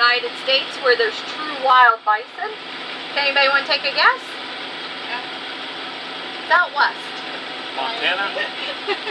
United States where there's true wild bison? Anybody want to take a guess? It's out west. Montana?